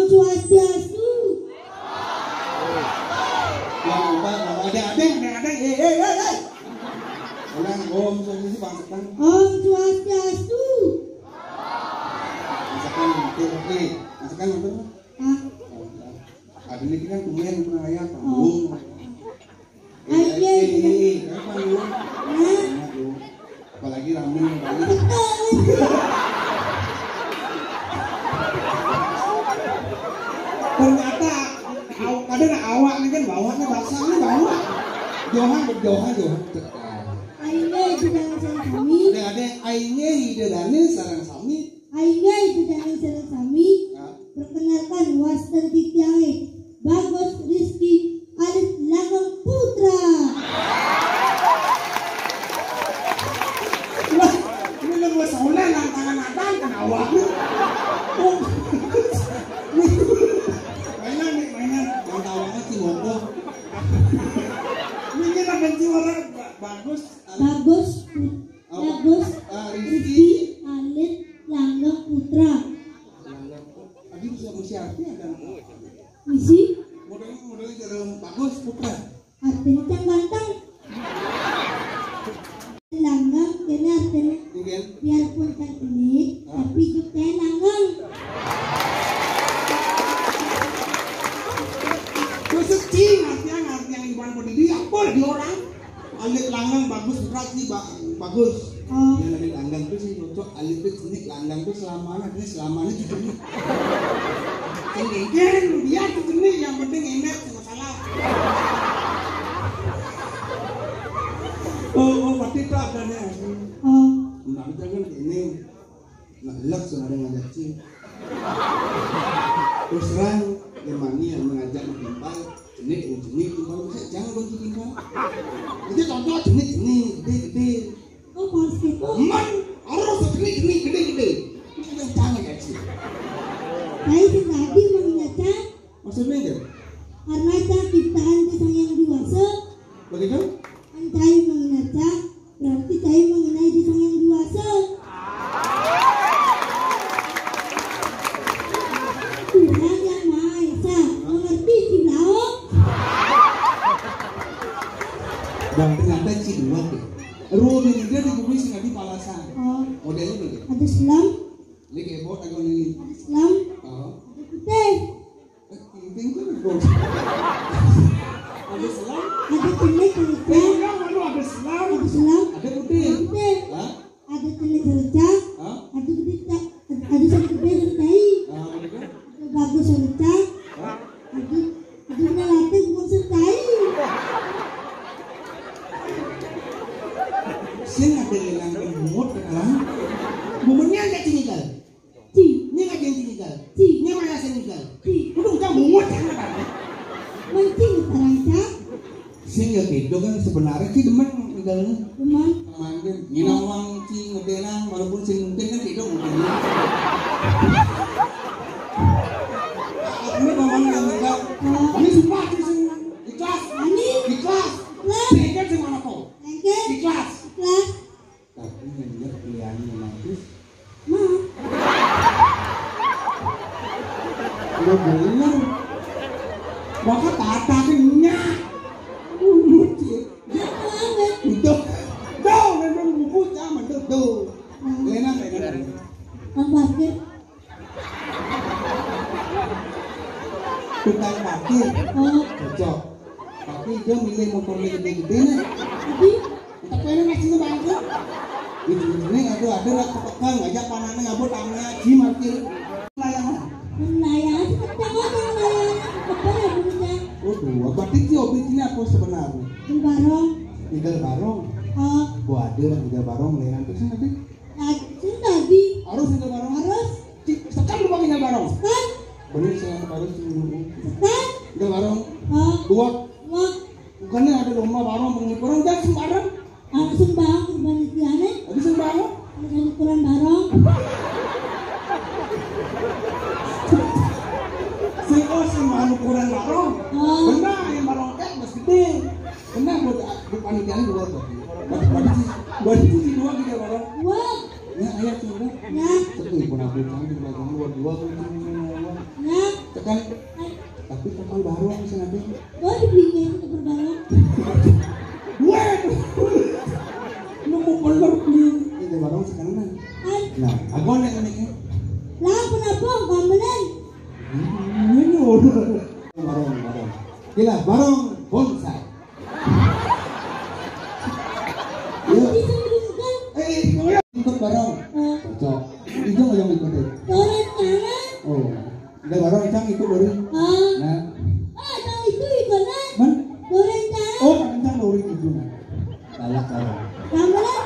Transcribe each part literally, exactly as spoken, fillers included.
Swastiastu. Yang apa? Ada ada ada ada. Eh eh eh eh. Ulang Om Swastiastu bangsakan. Om Swastiastu. Bangsakan oke oke. Bangsakan apa? Ah. Ada ini kan kemudian pernah ayat panggung. Ayo. Eh, kan panggung. Nah. Apalagi ramen lagi. Ternyata kadang awak nih kan bawahnya basah nih bawah. Johan berjohan johan tekan. Aine itu dengan sareng sami. Ada ada aine hidalane sareng sami. Aine itu dengan sareng sami. Perkenalkan Wastan Titiange Bagus Rizky Alit Langgeng Putra. Wah, ini lu gua saulan nang tangan abang kan awak. Oh. Mainan nih, mainan. Yang tawanya Cimoko. Ini lah benci orang bagus. Bagus Bagus Rizky Alit Langgeng Putra. Tadi bisa bersiarti ada. Misi Modelnya modelnya jadi bagus Putra. artinya yang ganteng. Langgeng ini artinya Mungkin. biarpun kan ini tapi juga langgeng. Terus cing artinya artinya yang iban pendiri apa lagi orang? Alit Langgeng bagus Putra sih bagus. Oh. Yang alit Langgeng itu sih cocok alit itu sini Langgeng itu selamanya ini selamanya juga nih. Kan dia itu nih yang penting enak masalah. Oh, oh, pasti itu adanya. Oh. Nah, jangan ini. Nah, lek sengaja ngajak cing. Terus terang, yang mani yang mengajak timbal, jenik, jenik, timbal, jangan bantu timbal. Itu contoh jenik, jenik, gede, gede. Oh, pas itu. Man, harus jenik, jenik, gede, gede. Itu yang jangan ya cing. Saya sih tadi mengingatkan Maksudnya enggak? karena cah ciptaan sang yang dewasa. Begitu? Kan saya mengingatkan berarti saya mengenai di sang yang dewasa. Tuhan yang Maha Esa mengerti Ciblao. Dan ternyata cing dua deh. Ruang ini dia dikumpulin sih di palasan. Oh, Modelnya begitu. ada selam, Ini kayak bot agak ini. ada selam, Oh. ada putih, Penting kan bot. Ada selam. ada telik cerita, Penting kan ada selam. ada selam, Ada putih. ada putih, Hah? ada telik cerita, Hah? ada gede, ada sang gede certai, Ah, begitu. ada bagus cerita, Hah? ada ada melatih bukan certai. Sing ada yang gemuk kan? Momennya enggak tinggal. Ci, Ini enggak yang tinggal. ci, Ini mana sing tinggal? ci, Udah enggak muat kan? mancing terangca, Sing ya gitu kan sebenarnya sih demen tinggalnya. teman, Manggil nginawang cing ngedenang walaupun sing mungkin kan tidak mungkin. Ini ngomong yang tinggal. Ini sumpah sing ikhlas. ani, Ikhlas. lah, Sehingga sing mana kok? lengket, Ikhlas. ikhlas, Tapi yang dia pilihannya nanti ma, udah bener. Maka tata kenyang. Mulut sih. apa? Itu. Tuh, memang bubut sama tuh tuh. Enak enak. Ang parkir, Tukang parkir. oh, Cocok. Tapi dia milih motor gede-gede nih. jadi, Tapi ini ngasih ke bangku. Ini ada ada lah kepekan ngajak panahnya ngabut tangannya di parkir. Layangan. melayang, kencang orang melayang, apa ya punya, Oh dua. Berarti si obat ini apa sebenarnya? di barong, Tinggal barong. oh, Gua ada lah tinggal barong layangan terus nanti. lagi tadi, Harus tinggal barong. harus, Sekarang lupa tinggal barong. kan, Bener saya harus tinggal kan, barong. oh, Dua. wah, Bukannya ada lomba barong pengukuran dan sembarang. langsung bang, kurban istiane, Habis sembarang. langsung ukuran barong, Si os yang mau ukuran barong. oh, Benar yang barong teh mas gede. Benar buat buat panitianya dua tuh. Buat buat buat itu dua gitu barong. wah, Ya ayah sudah. ya, Tapi pun aku canggih barong dua dua tuh. ya, Cek kan? Tapi kapal baru yang bisa nanti. Oh, dibelinya itu kapal baru. Wah, lu mau pelor beli? Itu barang sekarang. Nah, aku nih uniknya. Lah, kenapa gamelan? Ini udah barang barang. Gila, barang bonsai. Ya. Eh, ngoyak ikut barang. Cocok. Itu yang ikutin. Orang tangan. Oh, udah barang cang ikut baru. Ah. Nah. Ah, tahu itu ikonan. Man? Orang tangan. Oh, cang lori itu nah. Galak barang. Gamelan.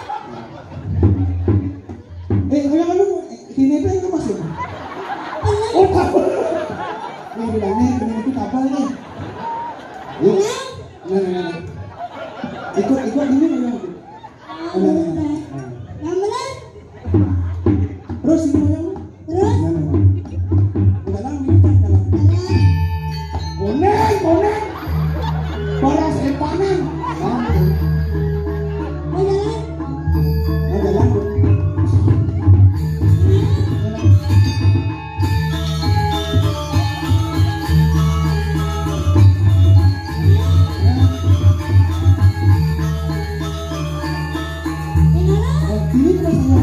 Eh, ngoyak lu ini apa yang masuk? Oh, kapal. Ini bilangnya ini itu kapal nih. Yuk. Nah, nah, nah. Ikut ikut ini ngoyak. Nah, nah, nah. Gamelan. Terus ini ngoyak. Terus. Nah, nah, nah. Udah lama ini kan dalam. Koneng, koneng. Baras empanan. Nah, Mau jalan? nah jalan. Ini terus saya.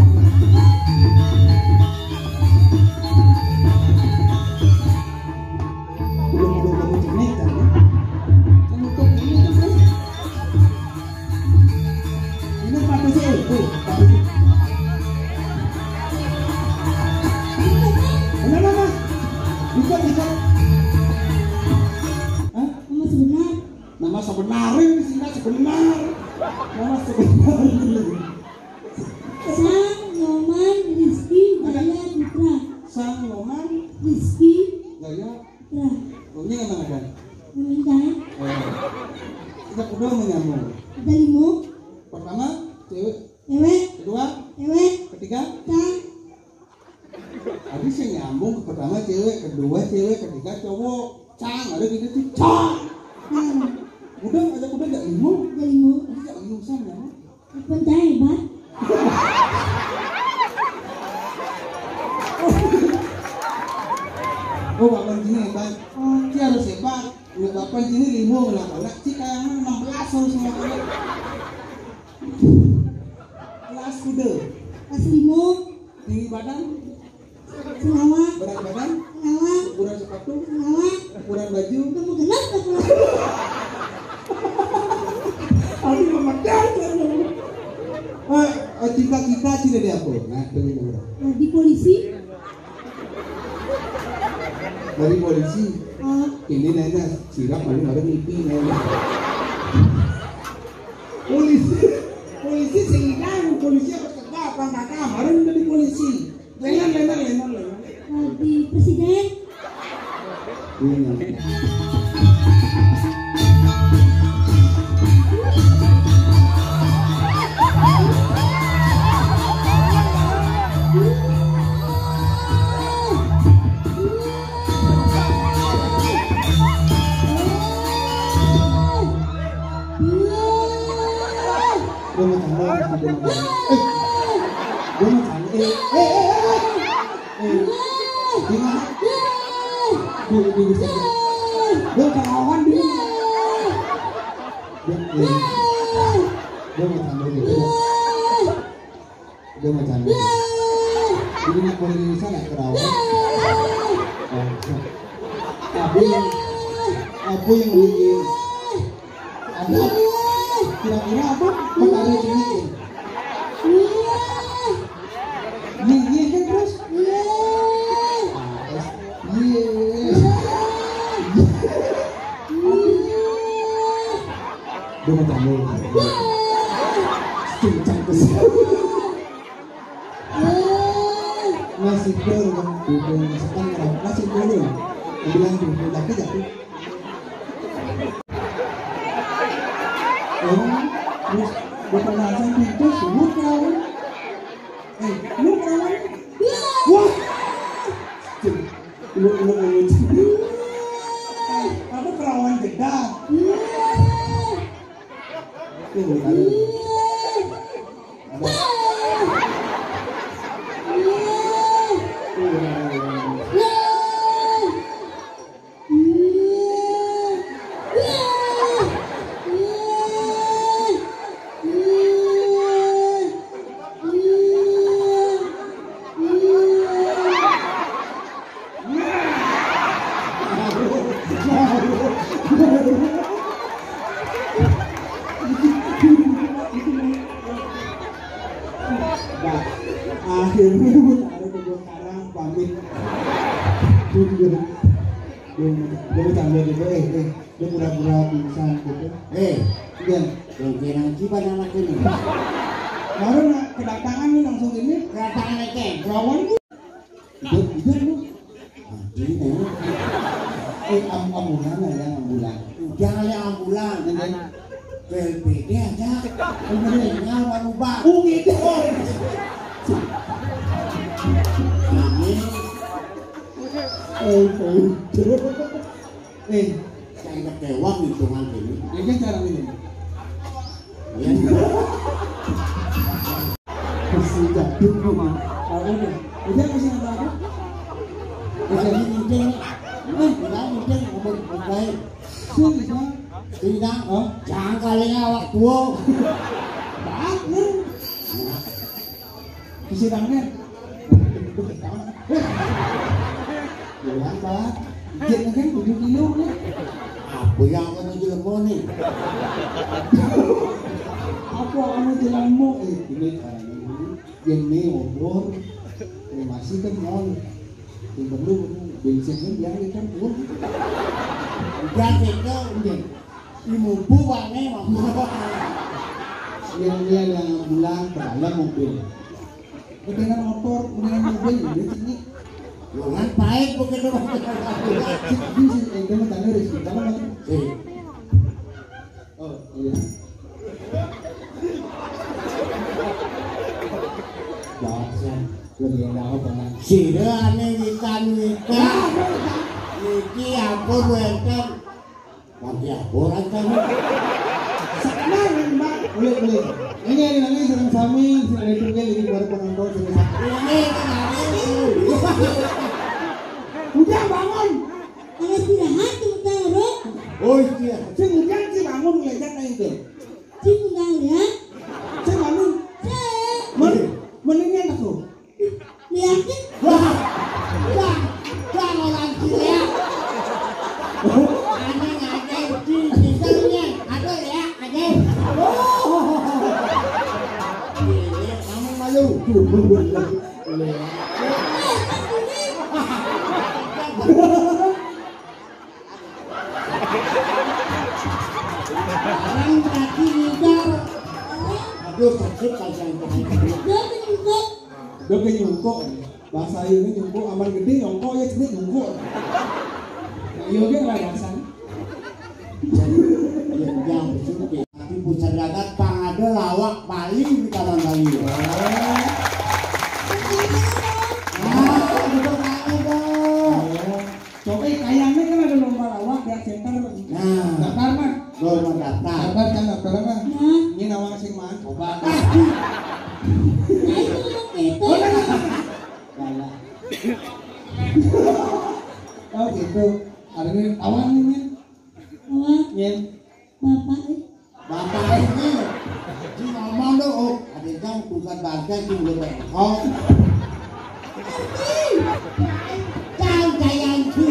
Belum belum kamu jenis kan ya? Menutup ini terus. Ini pakai sih, tuh, pakai sih. Mana mana? Ikut ikut. Hah? Nama sebenar. Nama sebenarnya sih sebenar. Nama sebenar. Sang Nyoman Rizky Jaya Putra. Sang Loman Rizky Jaya. Putra. Oh, ini yang mana kan? Memintai. Oh. Kita kedua menyambung. Ada limo. Pertama cewek, Cewek. kedua, Cewek. ketiga. Sang. Habis yang nyambung ke pertama cewek, kedua cewek, ketiga cowok. Cang ada gitu tuh. Cang. Sang. Udah ada udah nggak limo? Ada limo. Ada nggak limo sama? Pencah hebat. Oh bapak sini hebat. Oh. Si harus hebat. Udah bapak sini limo lah. Kalau si kayaknya enam belas harus semua kali. Kelas kuda. Pas limo. Tinggi badan, Senawa. berat badan, Senawa. ukuran sepatu, Senawa. ukuran baju. Kamu genap tak pulang? Aduh memandang. Ah, cita-cita cita dia apa? Nah, itu ini berapa? Nah, di polisi. Dari polisi. Oh. Ini nanya sirap paling ada mimpi nanya. Polisi, polisi sehingga polisi apa kerja apa kakak? Baru dari polisi. Lenan, lenan, lenan, lenan. Nah, di presiden. Ini. Gue mau tanya, gue mau tanya. Eh, gue mau tanya. Eh, eh, eh, eh, eh, gimana? Gue, gue bisa. Gue kawan dia. Gue, gue, gue mau tanya dia. Gue mau tanya. Ini nak boleh di sana kerawan. Apa yang, apa yang bikin? Ada kira-kira apa? Perkara ini. Nih, nih kan terus. Yes. Gue mau tanya. Cincang kesel. Masih belum, belum sekarang kalau masih belum. Bilang dulu, tapi tapi. Oh, terus bukan langsung pintu semut kawan. Eh, lu kawan? Wah, lu lu lu. Apa perawan jedar? Tuh, ada. Ada. dia dia bercanda gitu, eh, eh, dia pura-pura pingsan gitu. Eh, Iya, yang kira cipan anak ini. baru nak kedatangan nih langsung ini. Kedatangan aja. Rawan bu. Itu, itu lu. Ini nih. Eh, am ambulan lah ya, ambulan. Jangan lihat ambulan. Dengan P L P D aja. Ini nyawa lupa. oh gitu. Ini Eh, eh, saya kecewa hitungan ini. ini kan cara ini. Ya. Masih jatuh bu. Apa nih? Udah masih ada apa? Jadi mungkin, eh, kita mungkin ngomong baik. Sudah. Tidak, Oh, jangan kali awak tua. bangun. Kesidangnya. Pulang pak. Jadi kan tujuh kilo nih. Apa yang kamu jelema nih? Apa kamu jalanmu? Eh, ini caranya ini. Yang ini obor. Eh, masih kan mau. Yang perlu bensinnya biar kan pun. Udah kita udah lima buahnya mampu. Yang dia yang bilang ke dalam mobil. Kemudian motor, kemudian mobil, dia sini. Jangan baik begitu. Ini sih, eh, dia mau tanya rezeki, kamu mau? Eh, Oh, iya. Bahasan, lebih yang tahu kan? sida ane wikan wikan. Niki ampun wenten. Nanti ampun aja. Senang mbak, boleh boleh. Ini yang namanya senang samin, senang itu kan jadi baru penonton senang. Ini kenapa itu? Udah bangun, Ang istirahat, tumutang ro. Oh iya. si hujan si bangun ngeliat na itu. Cimutang lihat. Si bangun, Saya men, meninggal aku. lihatin. Wah, wah, wah orang gila. Ane ngajain di misalnya, ada ya, ada. Ini kamu malu. Orang berarti hijau. Aduh sakit kasihan kasihan. Dia menyungkuk. Dia kayak nyungkok, bahasa ini nyungkok, aman gede nyongkok ya sini nyungkok. Nah, iya kan lah bahasa. Yang yang besuki. Tapi pusat dagat pangada lawak paling di kanan Bali. Ah, betul banget dong. Coba kayaknya kan ada lomba lawak ya center. Nah, Daftar mah. lo mau daftar. Daftar kan daftar mah. Nah, Ini nawang sing man coba. saya ngomong gitu. Oh, nah, nah, nah. Galak. Oh gitu. Ada ini awan ini. Awak, Nyen. bapak, eh. Bapak ini si ngomong dong, oh, ada yang bukan bangsa itu belum bengkok. Kau sayang sih.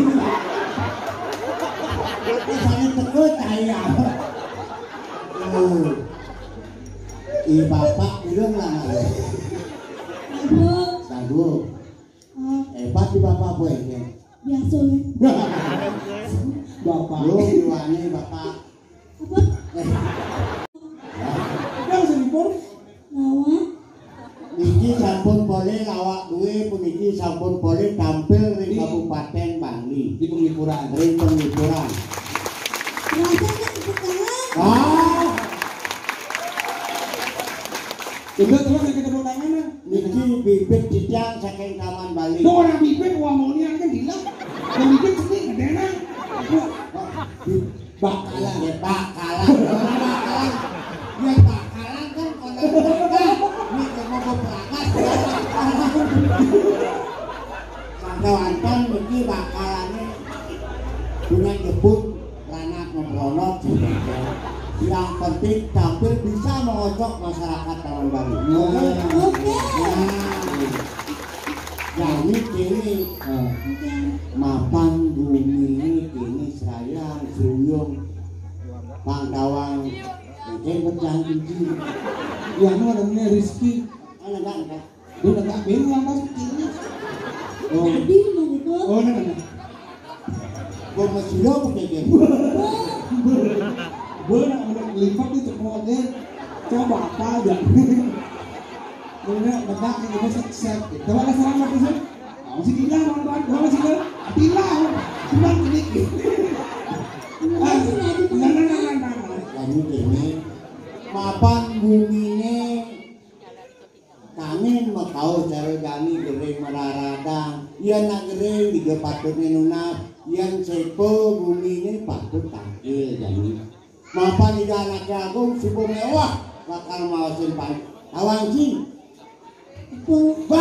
Misalnya tekut sayang. Oh, i bapak bilang lah nggak. Aduh, Aduh, ah, hebat di bapak boy ini. biasa ya. Bapak. Lu diwani bapak. Apa? Eh, Yang selipur. Nawa, Niki sampun boleh lawak duwe puniki sampun boleh tampil di Kabupaten Bali Di penglipuran. di penglipuran. rasakan tepuk tangan. Ah, Udah terus yang kita tangan nah. niki bibit jejak saking Taman Bali. Tuh orang bibit wah mau niat kan gila. Yang bibit sini ngedena. Bakalan ya bakalan. Orang bakalan. Ya bakalan kan konon berangkat. Ini mau berangkat. Kawan-kawan niki bakalannya punya nyebut anak membronok yang penting tampil bisa mengocok masyarakat Taman Bali. Oke. Nah, ini kini Oke. mapan bumi ini kini serayang suyung pangkawang mungkin berjanji Yang mana namanya Rizky. ada enggak enggak Dia udah tak bingung lantas ini. Oh, Tadi mau gitu. oh nah, nah. Gua masih lo pakai dia. Bener udah lipat itu model. Coba apa aja. Bener bedak ini bisa set. Coba ada saran apa sih? Masih tinggal nonton, masih tinggal. Tinggal. Cuma ini. Ah, nah nah nah nah nah. Kamu ini mapan buminya kami mau tahu cara kami gering mararada iya nak gering tiga patut nunap yang sepo bumi ini patut tampil jadi mapan ida anak agung subuh mewah bakal mau simpan awang sih